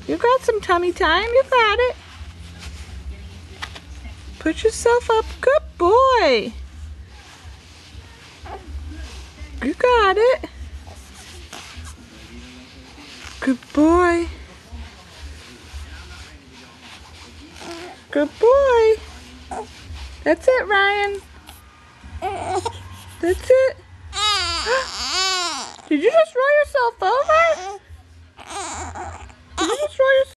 You got some tummy time. You got it. Put yourself up. Good boy. You got it. Good boy. Good boy. That's it, Ryan. That's it. Did you just roll yourself over?